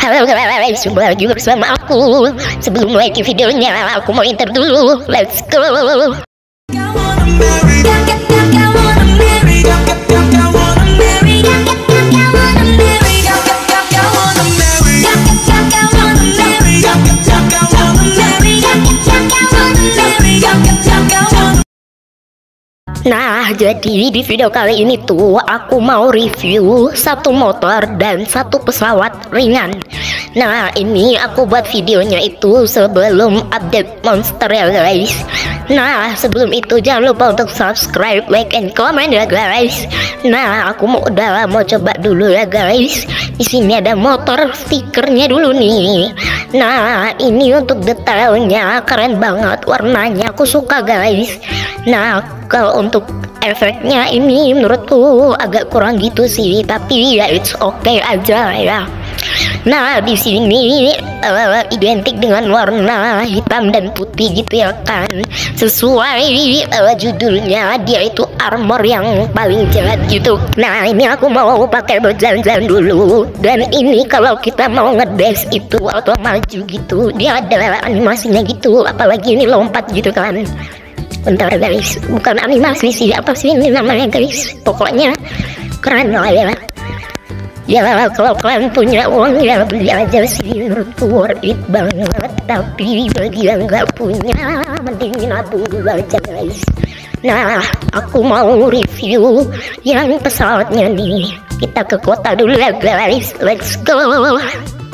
Halo guys, jumpa lagi bersama aku. Sebelum mulai videonya, aku mau intro dulu. Let's go. Nah, jadi di video kali ini tuh aku mau review satu motor dan satu pesawat ringan. Nah, ini aku buat videonya itu sebelum update monster ya guys. Nah, sebelum itu jangan lupa untuk subscribe, like, and comment ya guys. Nah, aku mau coba dulu ya guys. Di sini ada motor stikernya dulu nih. Nah, ini untuk detailnya keren banget, warnanya aku suka guys. Nah, kalau untuk efeknya ini menurutku agak kurang gitu sih, tapi ya it's okay aja ya. Nah, di sini identik dengan warna hitam dan putih gitu ya kan. Sesuai judulnya, dia itu armor yang paling jahat gitu. Nah, ini aku mau pakai berjalan-jalan dulu. Dan ini kalau kita mau ngedes itu atau maju gitu, dia ada animasinya gitu. Apalagi ini lompat gitu kan. Bentar guys, bukan animasi sih, apa sih ini namanya guys. Pokoknya keren lah ya. Ya kalau kalian punya uang ya beli aja sih, menurutku worth it banget. Tapi bagi yang nggak punya, mending nabung dulu aja guys. Nah, aku mau review yang pesawatnya nih. Kita ke kota dulu ya guys, let's go.